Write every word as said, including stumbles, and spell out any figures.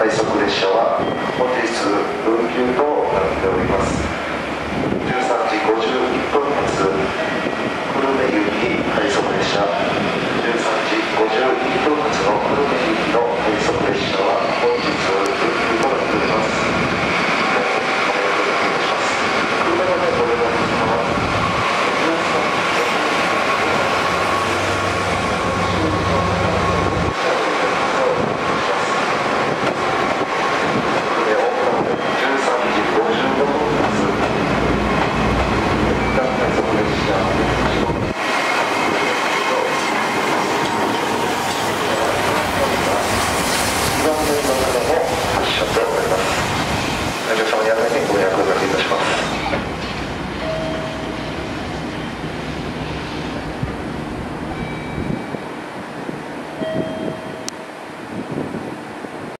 快速列車は本日運休となっております。じゅうさんじごじゅういっぷん発久留米行き快速列車、じゅうさんじごじゅういっぷん発の久留米行きの